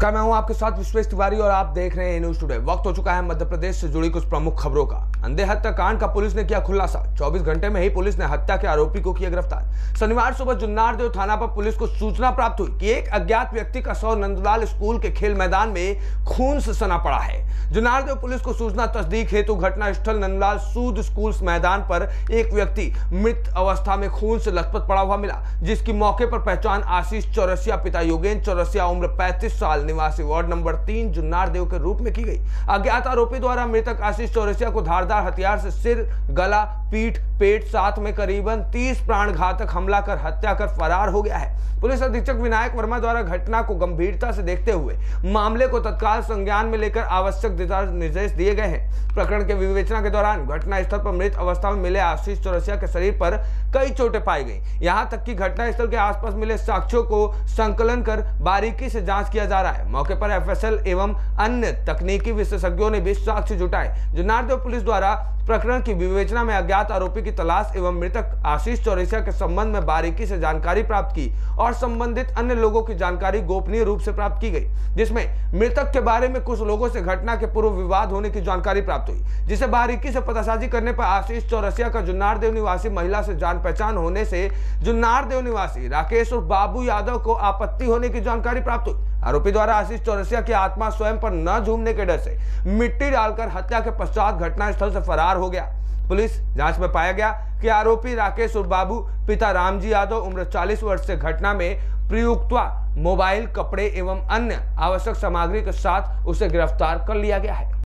नमस्कार, मैं हूं आपके साथ विश्वेश तिवारी और आप देख रहे हैं न्यूज टुडे। वक्त हो चुका है मध्य प्रदेश से जुड़ी कुछ प्रमुख खबरों का। अंधे हत्याकांड का पुलिस ने किया खुलासा। 24 घंटे में ही पुलिस ने हत्या के आरोपी को किया गिरफ्तार। शनिवार सुबह जुन्नारदेव थाना पर पुलिस को सूचना प्राप्त हुई कि एक अज्ञात व्यक्ति का शव नंदलाल स्कूल के खेल मैदान में खून से सना पड़ा है। जुन्नारदेव पुलिस को सूचना तस्दीक हेतु घटनास्थल नंदलाल सूद स्कूल मैदान पर एक व्यक्ति मृत अवस्था में खून से लथपथ पड़ा हुआ मिला, जिसकी मौके पर पहचान आशीष चौरसिया पिता योगेंद्र चौरसिया उम्र 35 साल निवासी वार्ड नंबर 3 जुन्नारदेव के रूप में की गई। अज्ञात आरोपी द्वारा मृतक आशीष चौरसिया को धारदार हथियार से सिर, गला, पीठ, पेट साथ में करीबन 30 प्राणघातक हमला कर हत्या कर फरार हो गया है। पुलिस अधीक्षक विनायक वर्मा द्वारा घटना को गंभीरता से देखते हुए मामले को तत्काल संज्ञान में लेकर आवश्यक दिशा निर्देश दिए गए हैं। प्रकरण के विवेचना के दौरान घटनास्थल पर मृत अवस्था में मिले आशीष चौरसिया के शरीर पर कई चोटें पाई गई। यहां तक कि घटनास्थल के आसपास मिले साक्ष्यों को संकलन कर बारीकी से जांच किया जा रहा है। मौके पर एफएसएल एवं अन्य तकनीकी विशेषज्ञों ने भी साक्ष्य जुटाए। जुन्नारदेव पुलिस द्वारा प्रकरण की विवेचना में अज्ञात आरोपी की तलाश एवं मृतक आशीष चौरसिया के संबंध में बारीकी से जानकारी प्राप्त की और संबंधित अन्य लोगों की जानकारी गोपनीय रूप से प्राप्त की गई, जिसमें मृतक के बारे में कुछ लोगों से घटना के पूर्व विवाद होने की जानकारी प्राप्त हुई, जिसे बारीकी से पतासाजी करने पर आशीष चौरसिया का जुन्नारदेव निवासी महिला से जान पहचान होने से जुन्नारदेव निवासी राकेश और बाबू यादव को आपत्ति होने की जानकारी प्राप्त हुई। आरोपी द्वारा आशीष चौरसिया की आत्मा स्वयं पर न झूमने के डर से मिट्टी डालकर हत्या के पश्चात घटनास्थल से फरार हो गया। पुलिस जांच में पाया गया कि आरोपी राकेश और बाबू पिता रामजी यादव उम्र 40 वर्ष से घटना में प्रयुक्त मोबाइल, कपड़े एवं अन्य आवश्यक सामग्री के साथ उसे गिरफ्तार कर लिया गया है।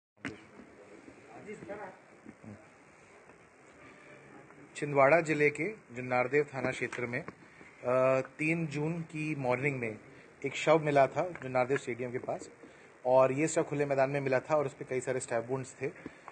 छिंदवाड़ा जिले के जुन्नारदेव थाना क्षेत्र में 3 जून की मॉर्निंग में एक शव मिला था जुन्नारदेव स्टेडियम के पास, और ये शव खुले मैदान में मिला था और उस पर कई सारे स्टैब वुंड्स थे,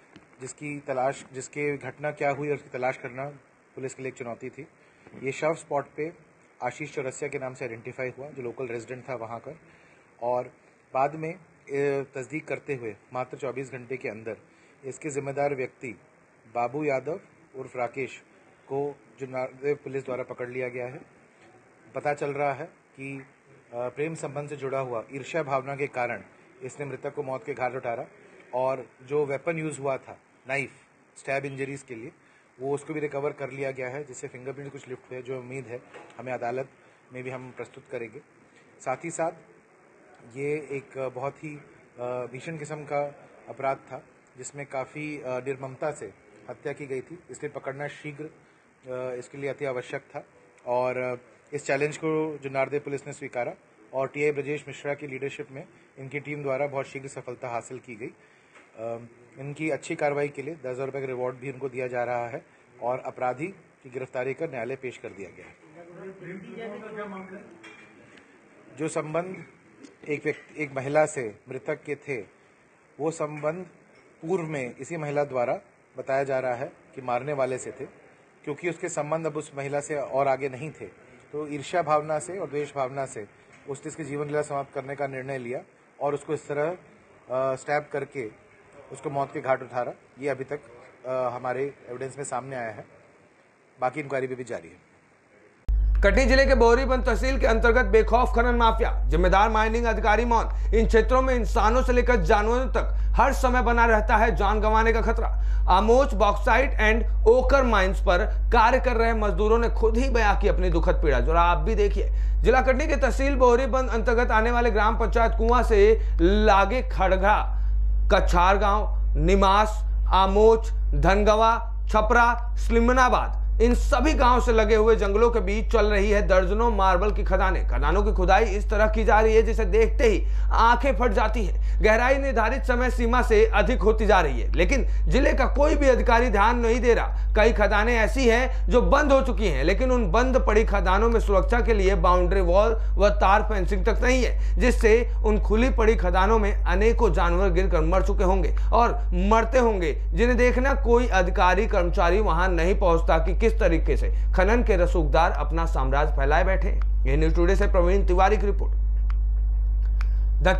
जिसके घटना क्या हुई और उसकी तलाश करना पुलिस के लिए एक चुनौती थी। ये शव स्पॉट पे आशीष चौरसिया के नाम से आइडेंटिफाई हुआ, जो लोकल रेजिडेंट था वहाँ का, और बाद में तस्दीक करते हुए मात्र 24 घंटे के अंदर इसके जिम्मेदार व्यक्ति बाबू यादव उर्फ राकेश को जुन्नारदेव पुलिस द्वारा पकड़ लिया गया है। पता चल रहा है कि प्रेम संबंध से जुड़ा हुआ ईर्ष्या भावना के कारण इसने मृतक को मौत के घाट उतारा, और जो वेपन यूज़ हुआ था, नाइफ, स्टैब इंजरीज के लिए, वो उसको भी रिकवर कर लिया गया है, जिससे फिंगरप्रिंट कुछ लिफ्ट हुए, जो उम्मीद है हमें अदालत में भी हम प्रस्तुत करेंगे। साथ ही साथ ये एक बहुत ही भीषण किस्म का अपराध था, जिसमें काफ़ी निर्ममता से हत्या की गई थी, इसलिए पकड़ना शीघ्र इसके लिए अति आवश्यक था, और इस चैलेंज को जुन्नारदेव पुलिस ने स्वीकारा और टीआई ब्रजेश मिश्रा की लीडरशिप में इनकी टीम द्वारा बहुत शीघ्र सफलता हासिल की गई। इनकी अच्छी कार्रवाई के लिए 10,000 रुपये का रिवॉर्ड भी इनको दिया जा रहा है और अपराधी की गिरफ्तारी कर न्यायालय पेश कर दिया गया है। जो संबंध एक महिला से मृतक के थे, वो संबंध पूर्व में इसी महिला द्वारा बताया जा रहा है कि मारने वाले से थे। क्योंकि उसके संबंध अब उस महिला से और आगे नहीं थे, तो ईर्ष्या भावना से और द्वेष भावना से उसने इसकी जीवन लीला समाप्त करने का निर्णय लिया और उसको इस तरह स्टैब करके उसको मौत के घाट उतारा। ये अभी तक हमारे एविडेंस में सामने आया है, बाकी इंक्वायरी भी जारी है। कटनी जिले के बोरीबंद तहसील के अंतर्गत बेखौफ खनन माफिया, जिम्मेदार माइनिंग अधिकारी मौन। इन क्षेत्रों में इंसानों से लेकर जानवरों तक हर समय बना रहता है जान गंवाने का खतरा। आमोच बॉक्साइट एंड ओकर माइंस पर कार्य कर रहे मजदूरों ने खुद ही बयां की अपनी दुखद पीड़ा, जो आप भी देखिए। जिला कटनी के तहसील बोरीबंद अंतर्गत आने वाले ग्राम पंचायत कुआं से लागे खड़गा, कछार गांव, निमास, आमोच, धनगवा, छपरा, स्लिमनाबाद, इन सभी गांव से लगे हुए जंगलों के बीच चल रही है दर्जनों मार्बल की खदानों की खुदाई इस तरह की जा रही है जिसे देखते ही आंखें फट जाती है। गहराई निर्धारित समय सीमा से अधिक होती जा रही है, लेकिन जिले का कोई भी अधिकारी ध्यान नहीं दे रहा। कई खदानें ऐसी हैं जो बंद हो चुकी हैं, लेकिन उन बंद पड़ी खदानों में सुरक्षा के लिए बाउंड्री वॉल व तार फेंसिंग तक नहीं है, जिससे उन खुली पड़ी खदानों में अनेकों जानवर गिरकर मर चुके होंगे और मरते होंगे, जिन्हें देखना कोई अधिकारी कर्मचारी वहां नहीं पहुंचता कि किस तरीके से खनन के रसूखदार अपना साम्राज्य फैलाए बैठे। ये न्यूज टुडे से प्रवीण तिवारी की रिपोर्ट। दतिया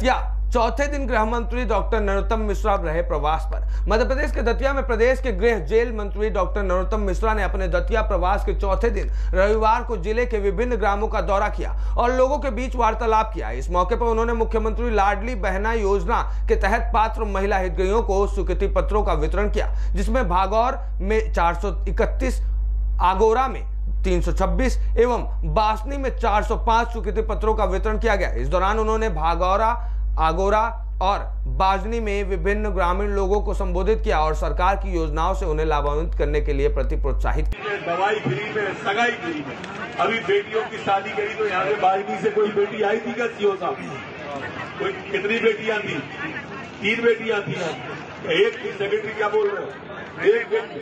चौथे दिन गृह मंत्री डॉक्टर नरोत्तम मिश्रा रहे प्रवास पर। मध्य प्रदेश के दतिया में प्रदेश के गृह जेल मंत्री डॉक्टर नरोत्तम मिश्रा ने अपने दतिया प्रवास के चौथे दिन रविवार को जिले के विभिन्न ग्रामों का दौरा किया और लोगों के बीच वार्तालाप किया। इस मौके पर उन्होंने मुख्यमंत्री लाडली बहना योजना के तहत पात्र महिला हितग्राहियों को स्वीकृति पत्रों का वितरण किया, जिसमें भागौर में 431, आगोरा में 326 एवं बासनी में 405 स्वीकृति पत्रों का वितरण किया गया। इस दौरान उन्होंने भागौरा, आगोरा और बाजनी में विभिन्न ग्रामीण लोगों को संबोधित किया और सरकार की योजनाओं से उन्हें लाभान्वित करने के लिए प्रति प्रोत्साहित किया। दवाई फ्री में, सगाई फ्री में। अभी बेटियों की शादी करी तो यहाँ पे बाजनी से कोई बेटी आई थी क्या सीओ साहब? कोई कितनी बेटियां थी? 3 बेटियां थी। एक सेक्रेटरी क्या बोल रहे हो? एक बेटी,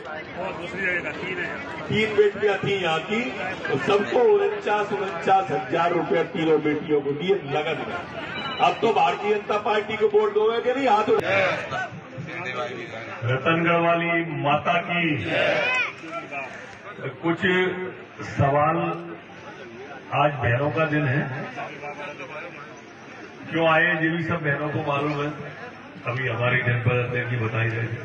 तीन बेटियां थी यहाँ की, तो सबको 49,000 रुपया तीनों बेटियों को दिए लगन में। अब तो भारतीय जनता पार्टी को वोट दोगे कि नहीं? हाथ रतनगढ़ वाली माता की कुछ सवाल। आज बहनों का दिन है, क्यों आए ये भी सब बहनों को मालूम है। अभी हमारी जनपद अध्यक्ष की बताई जाएगी,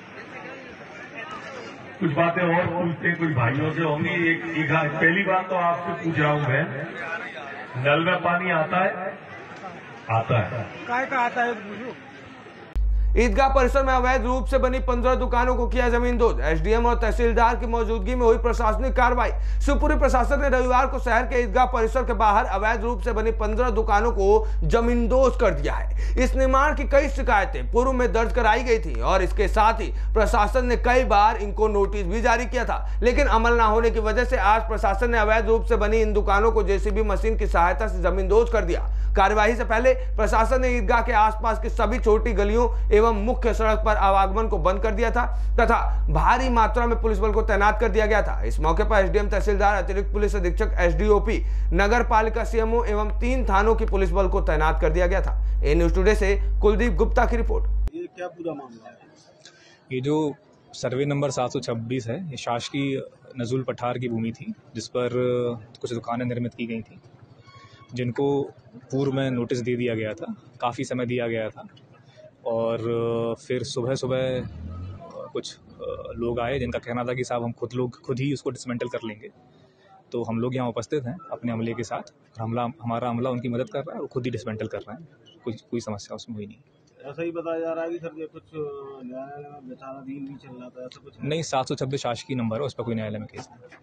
कुछ बातें और पूछते कुछ भाइयों से होंगी। एक पहली बात तो आपसे पूछ रहा हूं मैं, नल में पानी आता है? आता है। काय का आता है? ईदगाह परिसर में अवैध रूप से बनी 15 दुकानों को किया जमींदोज। एसडीएम और तहसीलदार की मौजूदगी में हुई प्रशासनिक कार्रवाई। शिवपुरी प्रशासन ने रविवार को शहर के ईदगाह परिसर के बाहर अवैध रूप से बनी 15 दुकानों को जमींदोज कर दिया है। इस निर्माण की कई शिकायतें पूर्व में दर्ज कराई गई थी और इसके साथ ही प्रशासन ने कई बार इनको नोटिस भी जारी किया था, लेकिन अमल न होने की वजह से आज प्रशासन ने अवैध रूप से बनी इन दुकानों को जेसीबी मशीन की सहायता से जमींदोज कर दिया। कार्यवाही से पहले प्रशासन ने ईदगाह के आसपास की सभी छोटी गलियों एवं मुख्य सड़क पर आवागमन को बंद कर दिया था तथा भारी मात्रा में पुलिस बल को तैनात कर दिया गया था। इस मौके पर एसडीएम, तहसीलदार, अतिरिक्त पुलिस अधीक्षक, एसडीओपी, नगर पालिका सीएमओ एवं 3 थानों की पुलिस बल को तैनात कर दिया गया था। ए न्यूज टुडे से कुलदीप गुप्ता की रिपोर्ट। ये क्या पूरा मामला है? ये जो सर्वे नंबर 726 है, ये शासकीय नजुल पठार की भूमि थी, जिस पर कुछ दुकानें निर्मित की गई थी, जिनको पूर्व में नोटिस दे दिया गया था, काफ़ी समय दिया गया था। और फिर सुबह कुछ लोग आए जिनका कहना था कि साहब हम खुद ही उसको डिसमेंटल कर लेंगे। तो हम लोग यहाँ उपस्थित हैं अपने अमले के साथ, हमारा अमला उनकी मदद कर रहा है और खुद ही डिसमेंटल कर रहे हैं। कोई समस्या उसमें हुई नहीं। ऐसा ही बताया जा रहा है कि सर ये कुछ न्यायालय में विचाराधीन भी चल रहा था, ऐसा कुछ नहीं। 726 शासकीय नंबर है, उस पर कोई न्यायालय में केस नहीं।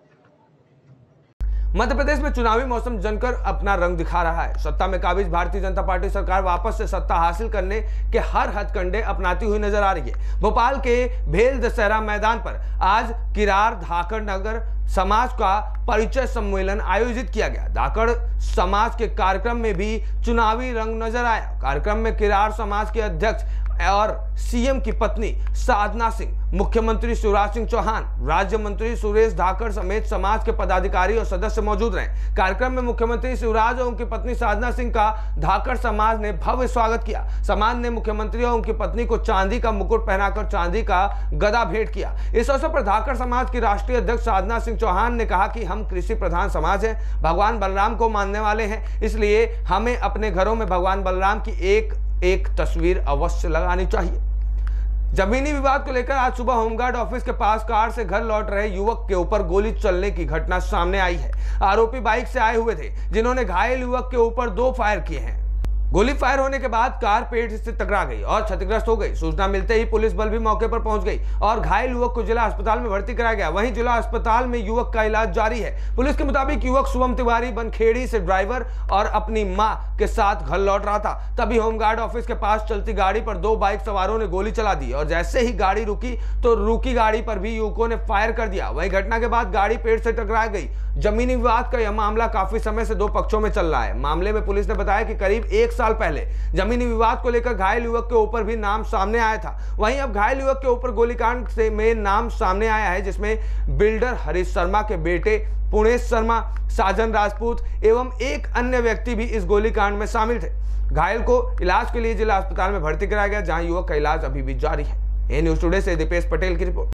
मध्य प्रदेश में चुनावी मौसम जमकर अपना रंग दिखा रहा है। सत्ता में काबिज भारतीय जनता पार्टी सरकार वापस से सत्ता हासिल करने के हर हथकंडे अपनाती हुई नजर आ रही है। भोपाल के भेल दशहरा मैदान पर आज किरार धाकड़ नगर समाज का परिचय सम्मेलन आयोजित किया गया। धाकड़ समाज के कार्यक्रम में भी चुनावी रंग नजर आया। कार्यक्रम में किरार समाज के अध्यक्ष और सीएम की पत्नी साधना सिंह, मुख्यमंत्री शिवराज सिंह चौहान, राज्य मंत्री सुरेश धाकड़ समेत समाज के पदाधिकारी और सदस्य मौजूद रहे। कार्यक्रम में मुख्यमंत्री शिवराज और उनकी पत्नी साधना सिंह का धाकड़ समाज ने भव्य स्वागत किया। समाज ने मुख्यमंत्री और उनकी पत्नी को चांदी का मुकुट पहनाकर चांदी का गदा भेंट किया। इस अवसर पर धाकड़ समाज की राष्ट्रीय अध्यक्ष साधना सिंह चौहान ने कहा कि हम कृषि प्रधान समाज हैं, भगवान बलराम को मानने वाले हैं, इसलिए हमें अपने घरों में भगवान बलराम की एक तस्वीर अवश्य लगानी चाहिए। जमीनी विवाद को लेकर आज सुबह होमगार्ड ऑफिस के पास कार से घर लौट रहे युवक के ऊपर गोली चलने की घटना सामने आई है। आरोपी बाइक से आए हुए थे, जिन्होंने घायल युवक के ऊपर 2 फायर किए हैं। गोली फायर होने के बाद कार पेड़ से टकरा गई और क्षतिग्रस्त हो गई। सूचना मिलते ही पुलिस बल भी मौके पर पहुंच गई और घायल युवक को जिला अस्पताल में भर्ती कराया गया। वहीं जिला अस्पताल में युवक का इलाज जारी है। पुलिस के मुताबिक युवक शुभम तिवारी बनखेड़ी से ड्राइवर और अपनी मां के साथ घर लौट रहा था। तभी होमगार्ड ऑफिस के पास चलती गाड़ी पर 2 बाइक सवारों ने गोली चला दी और जैसे ही गाड़ी रुकी तो रुकी गाड़ी पर भी युवकों ने फायर कर दिया। वहीं घटना के बाद गाड़ी पेड़ से टकरा गई। जमीनी विवाद का यह मामला काफी समय से 2 पक्षों में चल रहा है। मामले में पुलिस ने बताया कि करीब 1 साल पहले जमीनी विवाद को लेकर घायल युवक के ऊपर भी नाम सामने आया था। वहीं अब घायल युवक के ऊपर गोलीकांड से में नाम सामने आया है, जिसमें बिल्डर हरीश शर्मा के बेटे पुणेश शर्मा, साजन राजपूत एवं एक अन्य व्यक्ति भी इस गोलीकांड में शामिल थे। घायल को इलाज के लिए जिला अस्पताल में भर्ती कराया गया, जहां युवक का इलाज अभी भी जारी है। ए न्यूज टुडे से दीपेश पटेल की रिपोर्ट।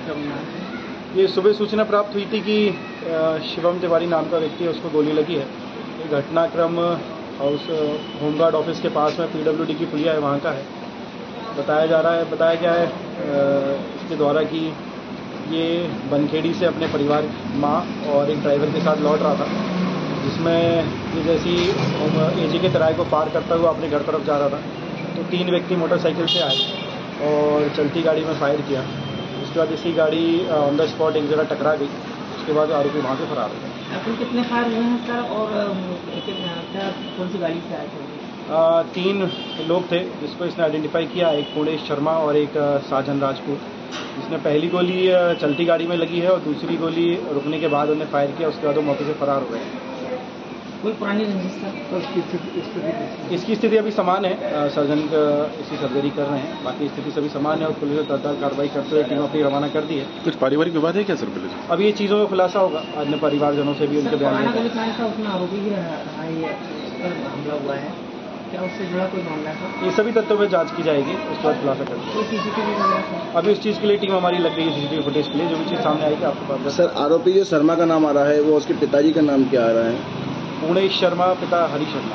ये सुबह सूचना प्राप्त हुई थी कि शिवम तिवारी नाम का व्यक्ति है, उसको गोली लगी है। ये घटनाक्रम हाउस होमगार्ड ऑफिस के पास में PWD की पुलिया है, वहाँ का है। बताया गया है इसके द्वारा कि ये बनखेड़ी से अपने परिवार माँ और एक ड्राइवर के साथ लौट रहा था, जिसमें ये जैसी AG के तराई को पार करता हुआ अपने घर तरफ जा रहा था तो 3 व्यक्ति मोटरसाइकिल से आए और चलती गाड़ी में फायर किया। उसके बाद इसी गाड़ी ऑन द स्पॉट एक जगह टकरा गई। उसके बाद आरोपी वहाँ से फरार हो गए। कुल कितने फायर हुए हैं सर, और कौन सी गाड़ी से आए थे? 3 लोग थे जिसको इसने आइडेंटिफाई किया, एक पूर्णेश शर्मा और एक साजन राजपूत। इसने पहली गोली चलती गाड़ी में लगी है और दूसरी गोली रुकने के बाद उन्हें फायर किया। उसके बाद वो मौके से फरार हो गए। कोई पुरानी रंजिश तो इसकी स्थिति अभी समान है। सर्जन इसकी सर्जरी कर रहे हैं, बाकी स्थिति सभी समान है और पुलिस ने तत्काल कार्रवाई करते हुए टीम अपनी रवाना कर दी है। कुछ पारिवारिक विवाद है क्या सर? पुलिस अब ये चीज़ों में खुलासा होगा, अन्य परिवारजनों से भी उनके बयान आरोपी भी हमला हुआ है, क्या उससे जुड़ा कोई मामला है? ये सभी तथ्यों में जांच की जाएगी, उसके बाद खुलासा कर देंगे। CCTV अभी उस चीज़ के लिए टीम हमारी लग रही है, CCTV फुटेज के लिए। जो भी चीज़ सामने आएगी आपको बात। सर, आरोपी जो शर्मा का नाम आ रहा है वो उसके पिताजी का नाम क्या आ रहा है? पूर्णेश शर्मा, पिता हरी शर्मा।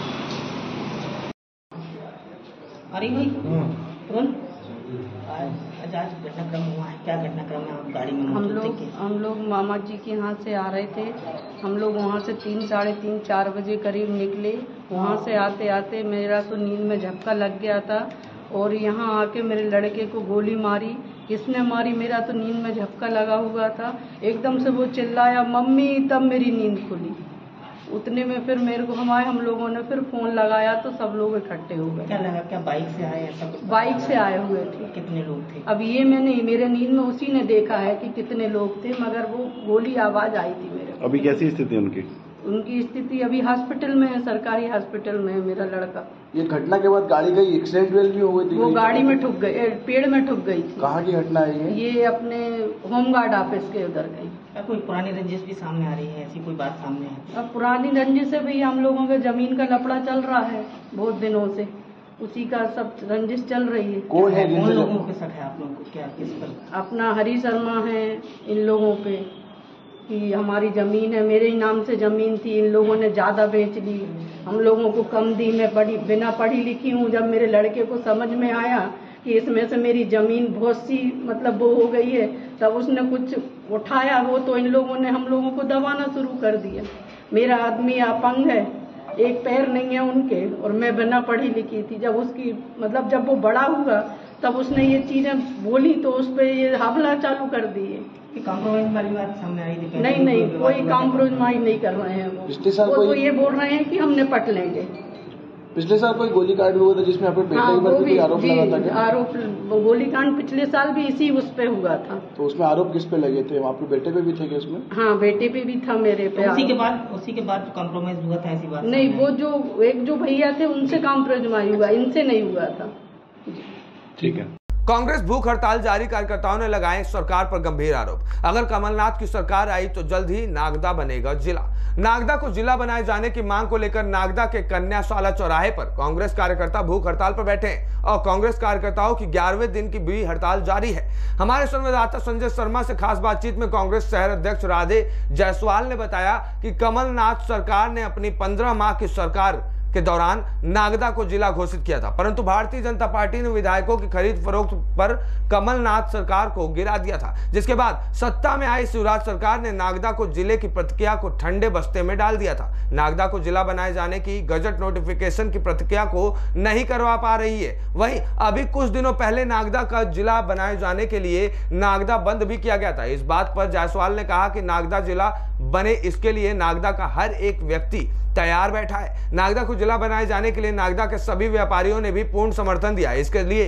अरे भाई आज घटनाक्रम हुआ है, क्या घटनाक्रम है? आप गाड़ी में हम लोग मामा जी के यहाँ से आ रहे थे। हम लोग वहाँ से 3, साढ़े 3, 4 बजे करीब निकले। वहाँ से आते आते मेरा तो नींद में झपका लग गया था और यहाँ आके मेरे लड़के को गोली मारी। किसने मारी? मेरा तो नींद में झपका लगा हुआ था। एकदम से वो चिल्लाया मम्मी, तब मेरी नींद खुली। उतने में फिर मेरे को हम लोगों ने फिर फोन लगाया तो सब लोग इकट्ठे हो गए। क्या लगा, क्या बाइक से आए? सब बाइक से आए हुए थे। कितने लोग थे? अब ये मैंने मेरे नींद में उसी ने देखा है कि कितने लोग थे, मगर वो गोली आवाज आई थी मेरे को। अभी कैसी स्थिति है उनकी? उनकी स्थिति अभी हॉस्पिटल में है, सरकारी हॉस्पिटल में है मेरा लड़का। ये घटना के बाद गाड़ी का एक्सीडेंट भी हुई थी? वो गाड़ी में ठुक गई, पेड़ में ठुक गई थी। कहाँ की घटना है ये अपने होमगार्ड ऑफिस के उधर गई। क्या कोई पुरानी रंजिश भी सामने आ रही है? ऐसी कोई बात सामने है? अब पुरानी रंजिश से भी हम लोगों के जमीन का लफड़ा चल रहा है बहुत दिनों से, उसी का सब रंजिश चल रही है। कौन है? कौन लोगों के साथ है आप लोगों को? क्या किस पर? अपना हरी शर्मा है इन लोगों पे कि हमारी जमीन है, मेरे ही नाम से जमीन थी, इन लोगों ने ज्यादा बेच ली, हम लोगों को कम दी। मैं बिना पढ़ी लिखी हूँ। जब मेरे लड़के को समझ में आया कि इसमें से मेरी जमीन बहुत सी मतलब वो हो गई है, तब उसने कुछ उठाया वो तो इन लोगों ने हम लोगों को दबाना शुरू कर दिया। मेरा आदमी अपंग है, एक पैर नहीं है उनके, और मैं बिना पढ़ी लिखी थी। जब उसकी मतलब जब वो बड़ा हुआ तब उसने ये चीजें बोली तो उस पर ये हमला चालू कर दिए। कॉम्प्रोमाइज वाली बात सामने आई थी? नहीं, कोई कॉम्प्रोमाइज नहीं कर रहे हैं। पिछले साल वो तो ये बोल रहे हैं कि हम निपट लेंगे। पिछले साल कोई गोलीकांड भी हुआ था जिसमें आपके बेटे पर भी आरोप लगा था क्या? आरोप गोलीकांड पिछले साल भी इसी उस पे हुआ था। तो उसमें आरोप किस पे लगे थे? आपके बेटे पे भी थे क्या उसमें? हाँ, बेटे पे भी था, मेरे पे। उसी के बाद कॉम्प्रोमाइज हुआ था? ऐसी बात नहीं, वो जो भैया थे उनसे कॉम्प्रोमाइज हुआ, इनसे नहीं हुआ था। ठीक है। कांग्रेस भूख हड़ताल जारी, कार्यकर्ताओं ने लगाए सरकार पर गंभीर आरोप। अगर कमलनाथ की सरकार आई तो जल्द ही नागदा बनेगा जिला। नागदा को जिला बनाए जाने की मांग को लेकर नागदा के कन्याशाला चौराहे पर कांग्रेस कार्यकर्ता भूख हड़ताल पर बैठे हैं और कांग्रेस कार्यकर्ताओं की 11वें दिन की भी हड़ताल जारी है। हमारे संवाददाता संजय शर्मा से खास बातचीत में कांग्रेस शहर अध्यक्ष राधे जायसवाल ने बताया कि कमलनाथ सरकार ने अपनी 15 माह की सरकार के दौरान नागदा को जिला घोषित किया था, परंतु भारतीय जनता पार्टी ने विधायकों की खरीद फरोख्त पर कमलनाथ सरकार को गिरा दिया था, जिसके बाद सत्ता में आई शिवराज सरकार ने नागदा को जिले की प्रतिक्रिया को ठंडे बस्ते में डाल दिया था। नागदा को जिला बनाए जाने की गजट नोटिफिकेशन की प्रतिक्रिया को नहीं करवा पा रही है। वहीं अभी कुछ दिनों पहले नागदा का जिला बनाए जाने के लिए नागदा बंद भी किया गया था। इस बात पर जायसवाल ने कहा कि नागदा जिला बने, इसके लिए नागदा का हर एक व्यक्ति तैयार बैठा है। नागदा को जिला बनाए जाने के लिए नागदा के सभी व्यापारियों ने भी पूर्ण समर्थन दिया। इसके लिए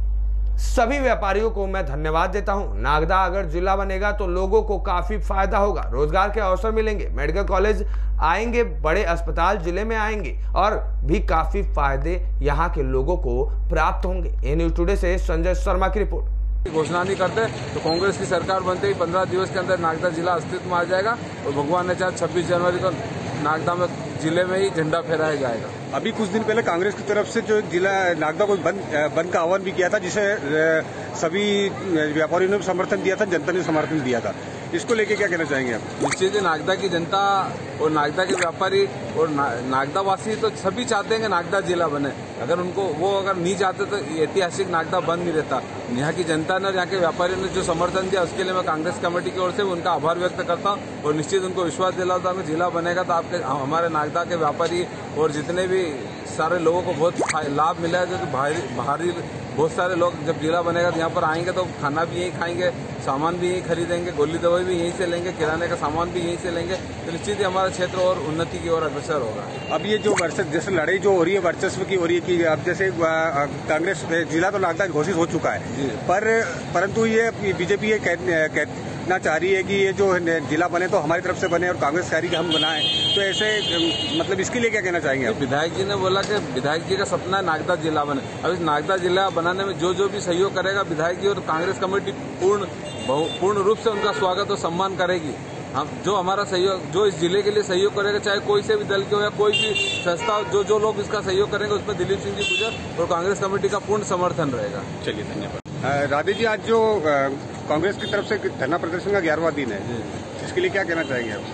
सभी व्यापारियों को मैं धन्यवाद देता हूं। नागदा अगर जिला बनेगा तो लोगों को काफी फायदा होगा, रोजगार के अवसर मिलेंगे, मेडिकल कॉलेज आएंगे, बड़े अस्पताल जिले में आएंगे और भी काफी फायदे यहां के लोगों को प्राप्त होंगे। ए न्यूज़ टुडे से संजय शर्मा की रिपोर्ट। घोषणा नहीं करते तो कांग्रेस की सरकार बनते ही 15 दिवस के अंदर नागदा जिला अस्तित्व में आ जाएगा और भगवान ने चाहे 26 जनवरी को नागदा में जिले में ही झंडा फहराया जाएगा। अभी कुछ दिन पहले कांग्रेस की तरफ से जो जिला नागदा को बंद का आह्वान भी किया था, जिसे सभी व्यापारियों ने समर्थन दिया था, जनता ने समर्थन दिया था। इसको लेके क्या कहना चाहेंगे आप? निश्चित ही नागदा की जनता और नागदा के व्यापारी और नागदा वासी तो सभी चाहते हैं कि नागदा जिला बने। अगर उनको वो अगर नहीं चाहते तो ऐतिहासिक नागदा बन नहीं रहता। यहाँ की जनता ने और यहाँ के व्यापारियों ने जो समर्थन दिया उसके लिए मैं कांग्रेस कमेटी की ओर से उनका आभार व्यक्त करता हूँ और निश्चित उनको विश्वास दिलाता हूँ कि जिला बनेगा तो आपके हमारे नागदा के व्यापारी और जितने भी सारे लोगों को बहुत लाभ मिला है। जो बाहरी बहुत सारे लोग जब जिला बनेगा तो यहाँ पर आएंगे तो खाना भी यहीं खाएंगे, सामान भी यहीं खरीदेंगे, गोली दवाई भी यहीं से लेंगे, किराने का सामान भी यहीं से लेंगे, तो निश्चित ही हमारा क्षेत्र और उन्नति की ओर अग्रसर होगा। अब ये जो जैसे लड़ाई जो हो रही है वर्चस्व की हो रही है कि अब जैसे कांग्रेस जिला तो नागदा घोषित हो चुका है, परंतु ये बीजेपी ये कहना चाह रही है कि ये जो जिला बने तो हमारी तरफ से बने और कांग्रेस कह रही कि हम बनाएं, तो ऐसे मतलब इसके लिए क्या कहना चाहेंगे? विधायक जी ने बोला कि विधायक जी का सपना है नागदा जिला बने। अब इस नागदा जिला बनाने में जो भी सहयोग करेगा विधायक जी और कांग्रेस कमेटी पूर्ण रूप से उनका स्वागत और सम्मान करेगी। हम जो हमारा सहयोग जो इस जिले के लिए सहयोग करेगा, चाहे कोई से भी दल के हो या कोई भी संस्था, जो लोग इसका सहयोग करेंगे उसमें दिलीप सिंह जी गुजर और कांग्रेस कमेटी का पूर्ण समर्थन रहेगा। चलिए, धन्यवाद। राधे जी, आज जो कांग्रेस की तरफ से धरना प्रदर्शन का 11वां दिन है, इसके लिए क्या कहना चाहेंगे आप?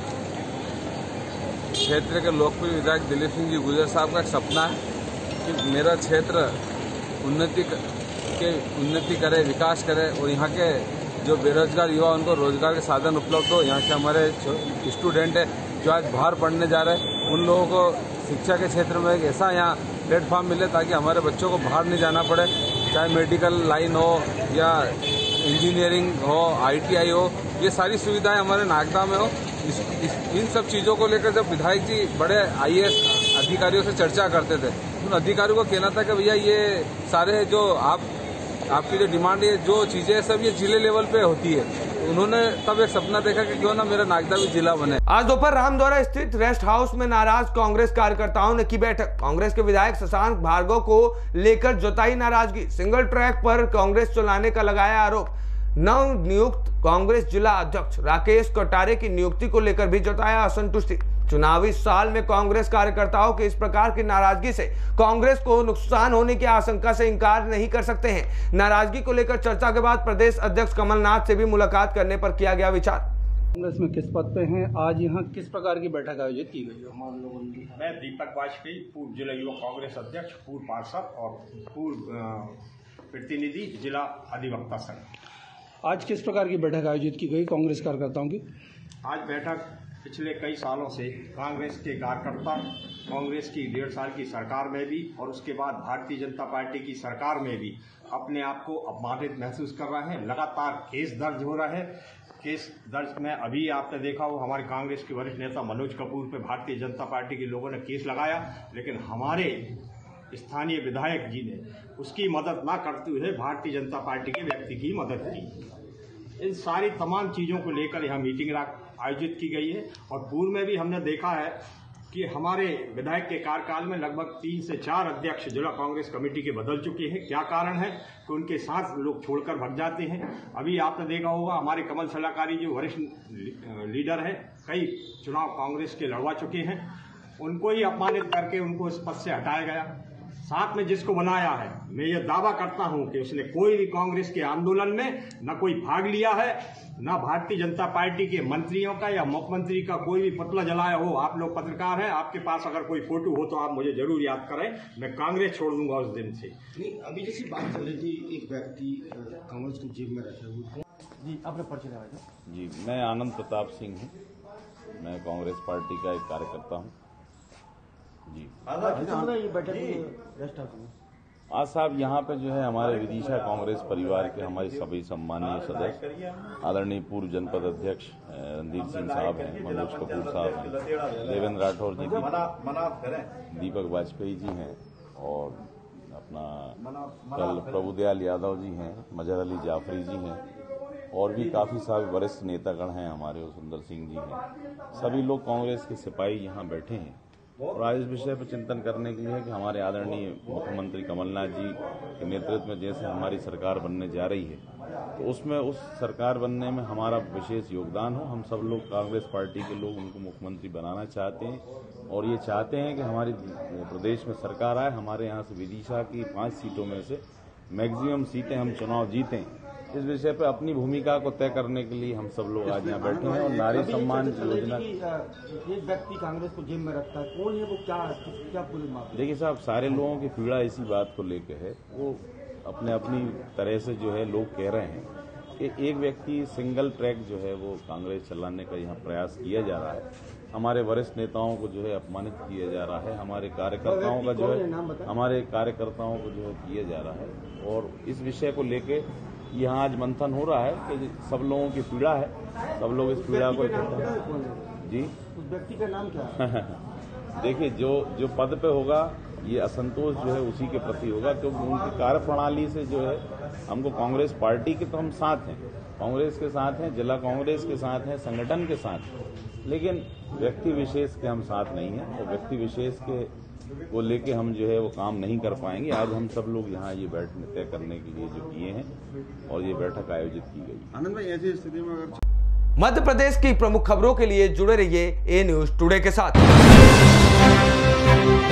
क्षेत्र के लोकप्रिय विधायक दिलीप सिंह जी गुजर साहब का एक सपना है कि मेरा क्षेत्र उन्नति करे, विकास करे और यहाँ के जो बेरोजगार युवा उनको रोजगार के साधन उपलब्ध हो। यहाँ के हमारे स्टूडेंट है जो आज बाहर पढ़ने जा रहे हैं, उन लोगों को शिक्षा के क्षेत्र में एक ऐसा यहाँ प्लेटफॉर्म मिले ताकि हमारे बच्चों को बाहर नहीं जाना पड़े, चाहे मेडिकल लाइन हो या इंजीनियरिंग हो, ITI हो, ये सारी सुविधाएं हमारे नागदा में हो। इन सब चीज़ों को लेकर जब विधायक जी बड़े IAS अधिकारियों से चर्चा करते थे, उन अधिकारियों को कहना था कि भैया ये सारे जो आपकी जो डिमांड है, जो चीजें सब ये जिले लेवल पे होती है। उन्होंने तब एक सपना देखा कि क्यों ना मेरा नागदा भी जिला बने। आज दोपहर रामद्वारा स्थित रेस्ट हाउस में नाराज कांग्रेस कार्यकर्ताओं ने की बैठक। कांग्रेस के विधायक शशांक भार्गव को लेकर जताई नाराजगी। सिंगल ट्रैक पर कांग्रेस चलाने का लगाया आरोप। नव नियुक्त कांग्रेस जिला अध्यक्ष राकेश कटारे की नियुक्ति को लेकर भी जताया असंतुष्टि। चुनावी साल में कांग्रेस कार्यकर्ताओं की इस प्रकार की नाराजगी से कांग्रेस को नुकसान होने की आशंका से इंकार नहीं कर सकते हैं। नाराजगी को लेकर चर्चा के बाद प्रदेश अध्यक्ष कमलनाथ से भी मुलाकात करने पर किया गया विचार। कांग्रेस में किस पद पे हैं, आज यहाँ किस प्रकार की बैठक आयोजित की गई है? मैं दीपक वाजपेयी, पूर्व जिला युवा कांग्रेस अध्यक्ष, पूर्व पार्षद और पूर्व प्रतिनिधि जिला अधिवक्ता संघ। आज किस प्रकार की बैठक आयोजित की गई कांग्रेस कार्यकर्ताओं की? आज बैठक पिछले कई सालों से कांग्रेस के कार्यकर्ता कांग्रेस की 1.5 साल की सरकार में भी और उसके बाद भारतीय जनता पार्टी की सरकार में भी अपने आप को अपमानित महसूस कर रहे हैं। लगातार केस दर्ज हो रहे हैं। केस दर्ज में अभी आपने देखा हो हमारे कांग्रेस के वरिष्ठ नेता मनोज कपूर पे भारतीय जनता पार्टी के लोगों ने केस लगाया, लेकिन हमारे स्थानीय विधायक जी ने उसकी मदद न करते हुए भारतीय जनता पार्टी के व्यक्ति की मदद की। इन सारी तमाम चीज़ों को लेकर यह मीटिंग आयोजित की गई है और पूर्व में भी हमने देखा है कि हमारे विधायक के कार्यकाल में लगभग 3 से 4 अध्यक्ष जिला कांग्रेस कमेटी के बदल चुके हैं। क्या कारण है कि उनके साथ लोग छोड़कर भग जाते हैं। अभी आपने देखा होगा हमारे कमल सलाहकारी जो वरिष्ठ लीडर है, कई चुनाव कांग्रेस के लड़वा चुके हैं, उनको ही अपमानित करके उनको इस पद से हटाया गया। साथ में जिसको बनाया है, मैं ये दावा करता हूं कि उसने कोई भी कांग्रेस के आंदोलन में न कोई भाग लिया है, न भारतीय जनता पार्टी के मंत्रियों का या मुख्यमंत्री का कोई भी पुतला जलाया हो। आप लोग पत्रकार हैं, आपके पास अगर कोई फोटो हो तो आप मुझे जरूर याद करें, मैं कांग्रेस छोड़ दूंगा उस दिन से। नहीं, अभी जैसी बात चल रही थी, एक व्यक्ति कांग्रेस की जेब में रखे हुए। जी, आपने परिचय दिया। जी, मैं आनंद प्रताप सिंह हूँ, मैं कांग्रेस पार्टी का एक कार्यकर्ता हूँ। जी, आज साहब यहाँ पे जो है हमारे विदिशा कांग्रेस परिवार के हमारे सभी सम्मानीय सदस्य आदरणीय पूर्व जनपद अध्यक्ष रणधीर सिंह साहब हैं, मनोज कपूर साहब हैं, देवेंद्र राठौर जी, दीपक वाजपेयी जी हैं और अपना कल प्रभुदयाल यादव जी हैं, मजहर अली जाफरी जी हैं और भी काफ़ी सारे वरिष्ठ नेतागण हैं हमारे, सुंदर सिंह जी हैं। सभी लोग कांग्रेस के सिपाही यहाँ बैठे हैं और आज इस विषय पर चिंतन करने के लिए है कि हमारे आदरणीय मुख्यमंत्री कमलनाथ जी के नेतृत्व में जैसे हमारी सरकार बनने जा रही है, तो उसमें उस सरकार बनने में हमारा विशेष योगदान हो। हम सब लोग कांग्रेस पार्टी के लोग उनको मुख्यमंत्री बनाना चाहते हैं और ये चाहते हैं कि हमारी प्रदेश में सरकार आए। हमारे यहाँ से विदिशा की 5 सीटों में से मैक्सिमम सीटें हम चुनाव जीतें, इस विषय पर अपनी भूमिका को तय करने के लिए हम सब लोग आज यहाँ बैठे हैं। और नारी सम्मान योजना, एक व्यक्ति कांग्रेस को जेब में रखता है, कौन है वो, क्या पुलिस मामला? देखिए साहब, सारे लोगों की पीड़ा इसी बात को लेकर है। वो अपनी तरह से जो है लोग कह रहे हैं कि एक व्यक्ति सिंगल ट्रैक जो है वो कांग्रेस चलाने का यहाँ प्रयास किया जा रहा है। हमारे वरिष्ठ नेताओं को जो है अपमानित किया जा रहा है, हमारे कार्यकर्ताओं का जो है किया जा रहा है। और इस विषय को लेके यहाँ आज मंथन हो रहा है कि सब लोगों की पीड़ा है, सब लोग इस पीड़ा को जी। उस व्यक्ति का नाम क्या है? देखिए, जो पद पे होगा ये असंतोष जो है उसी के प्रति होगा, क्योंकि उनकी कार्यप्रणाली से जो है हमको कांग्रेस पार्टी के तो हम साथ हैं, कांग्रेस के साथ हैं, जिला कांग्रेस के साथ हैं, संगठन के साथ हैं, लेकिन व्यक्ति विशेष के हम साथ नहीं हैं। और व्यक्ति विशेष के को लेके हम जो है वो काम नहीं कर पाएंगे। आज हम सब लोग यहाँ ये बैठक तय करने के लिए जो किए हैं और ये बैठक आयोजित की गई। आनंद भाई, ऐसी स्थिति में अगर मध्य प्रदेश की प्रमुख खबरों के लिए जुड़े रहिए ए न्यूज टुडे के साथ।